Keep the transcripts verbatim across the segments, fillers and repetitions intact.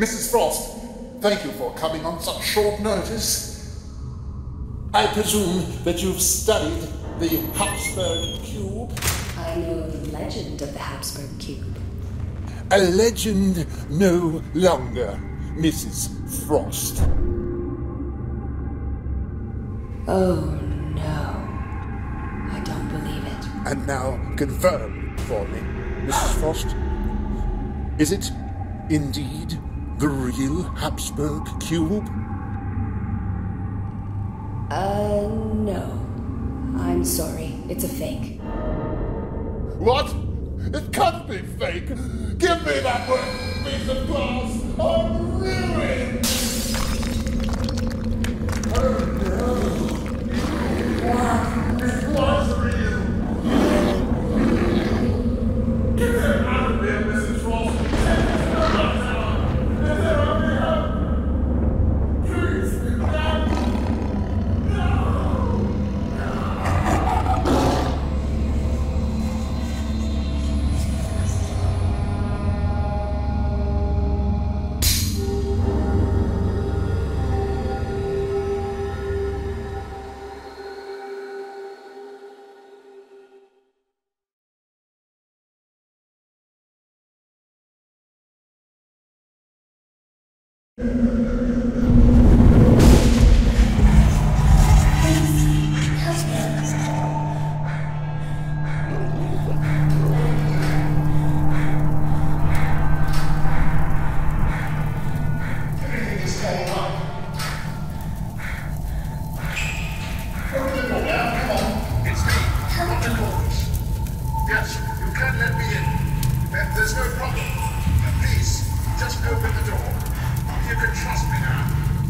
Missus Frost, thank you for coming on such short notice. I presume that you've studied the Hapsburg Cube? I know the legend of the Hapsburg Cube. A legend no longer, Missus Frost. Oh, no. I don't believe it. And now confirm for me, Missus Frost. Is it indeed the real Hapsburg Cube? Uh, no. I'm sorry. It's a fake. What? It can't be fake. Give me that one piece of glass. I'm ruined. Oh no. What? It was real. Get him out of here, Missus Frost. Take his number down. Let there only help. Please, no. No. Yes, you can let me in. Uh, there's no problem. Uh, please, just open the door. You can trust me now.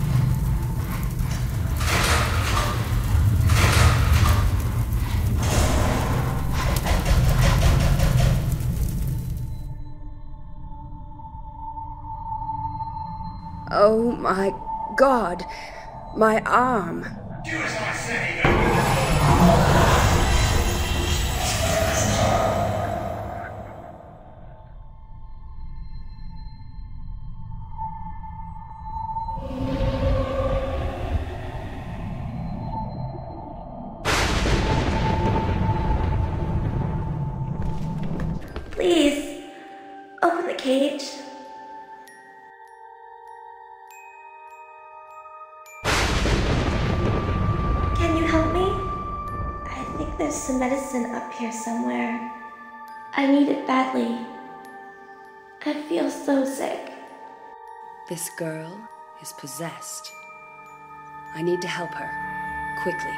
Oh my God. My arm. Do as I say. Please, open the cage. Can you help me? I think there's some medicine up here somewhere. I need it badly. I feel so sick. This girl is possessed. I need to help her. Quickly.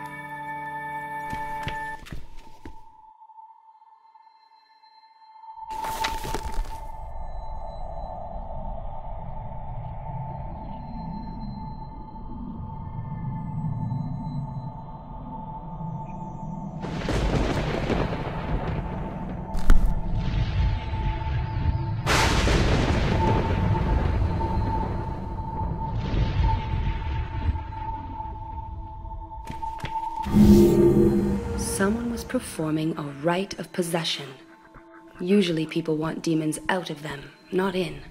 Someone was performing a rite of possession. Usually people want demons out of them, not in.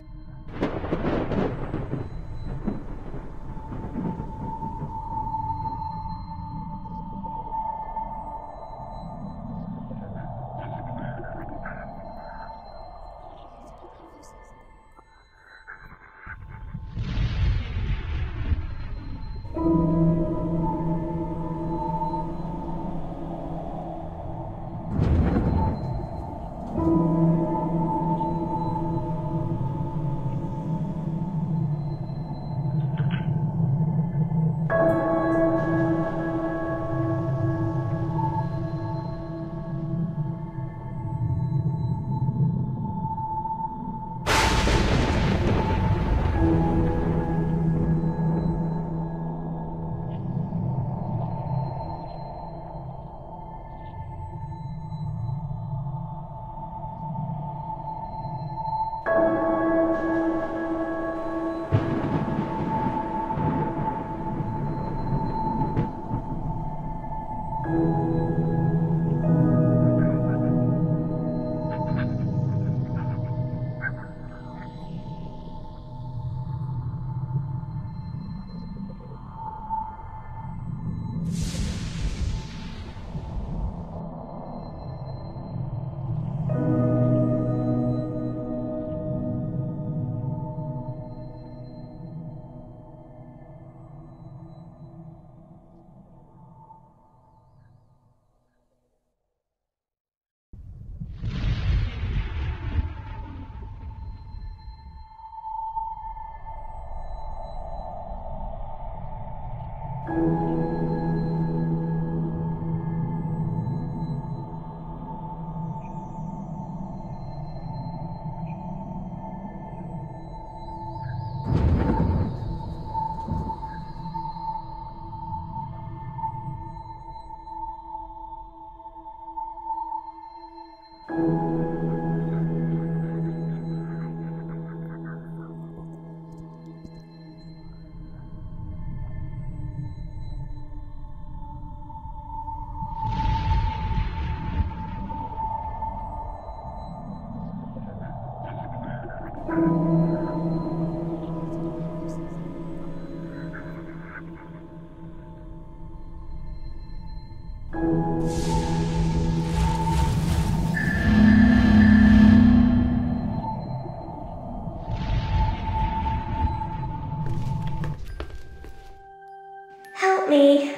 Help me.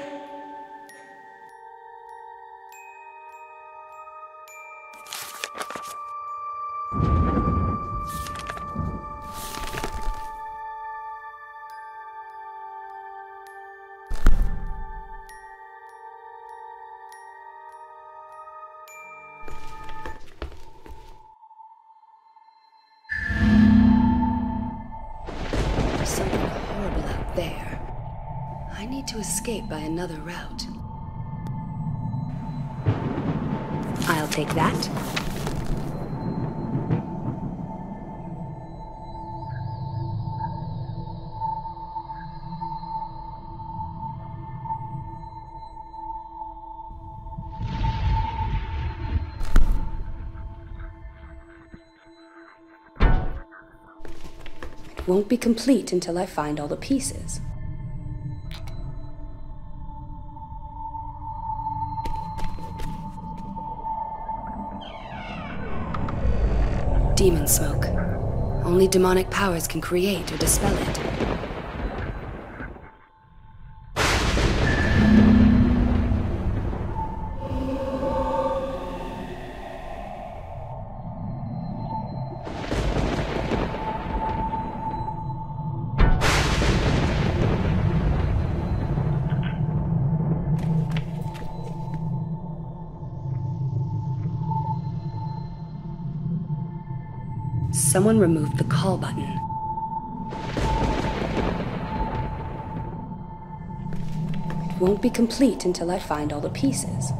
There's something horrible out there. I need to escape by another route. I'll take that. It won't be complete until I find all the pieces. Demon smoke. Only demonic powers can create or dispel it. Someone removed the call button. It won't be complete until I find all the pieces.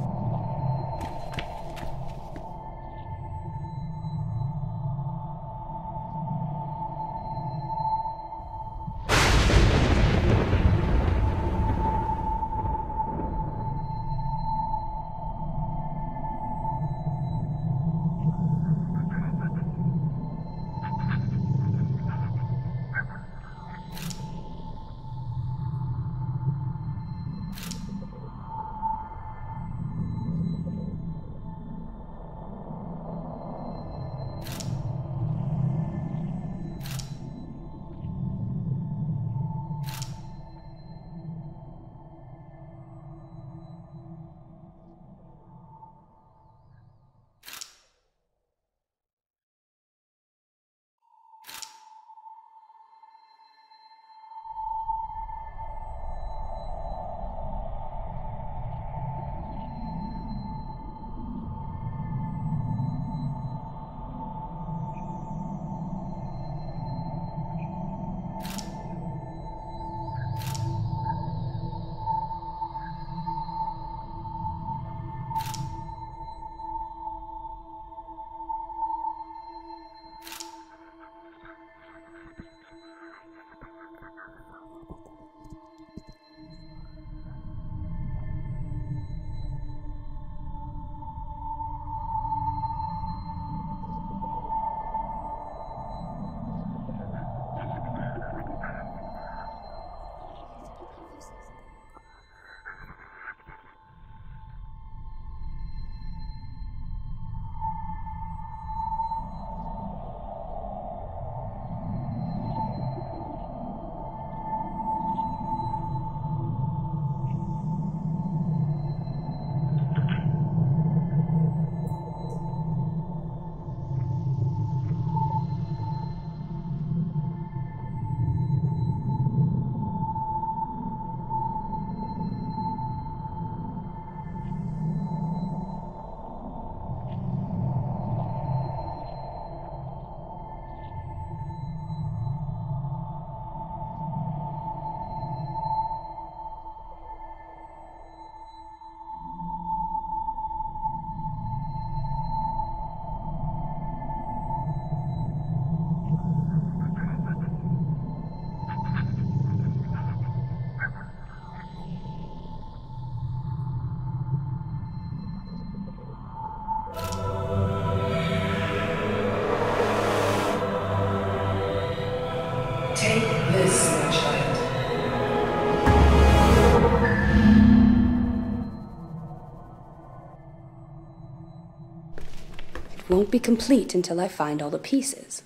won't be complete until I find all the pieces.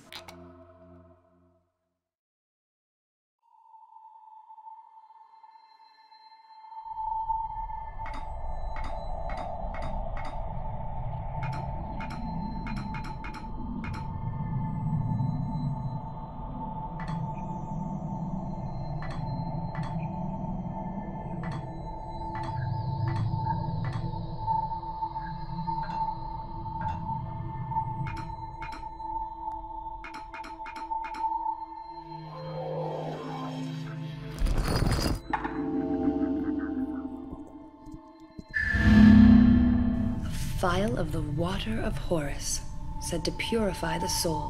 Vial of the water of Horus, said to purify the soul.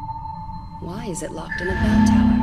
Why is it locked in a bell tower?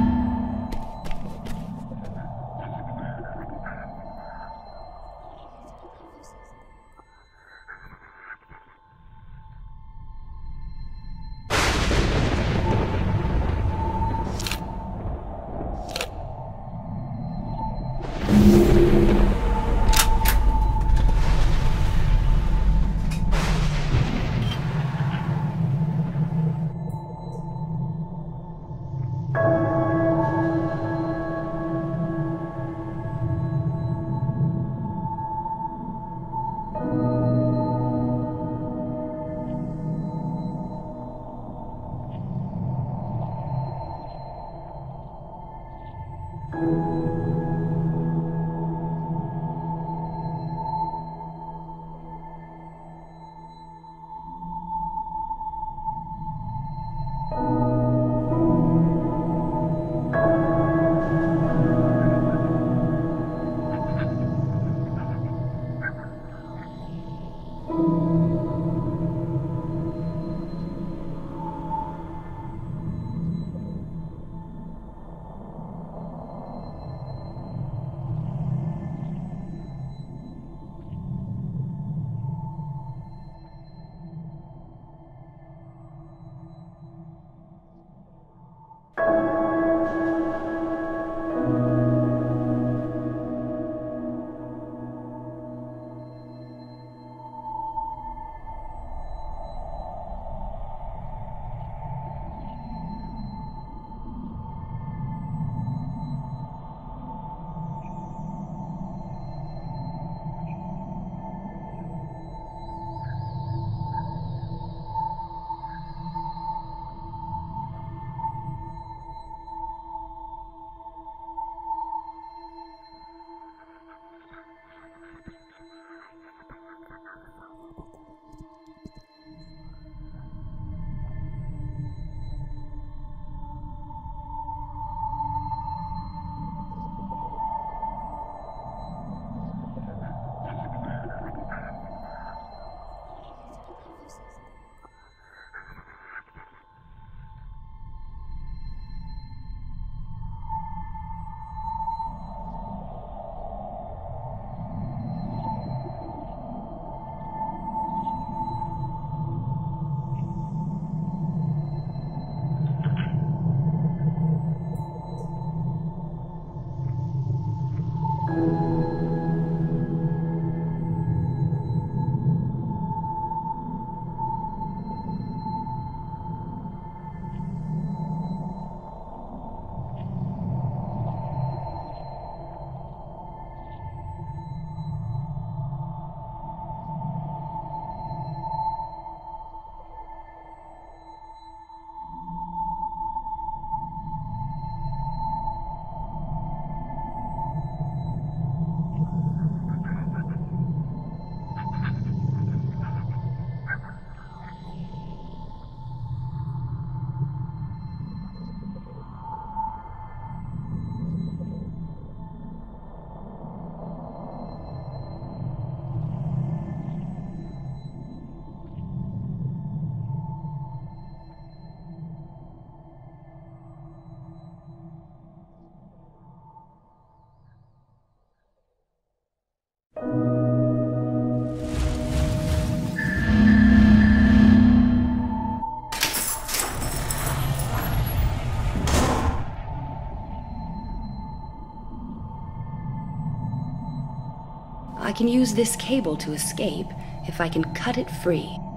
I can use this cable to escape if I can cut it free.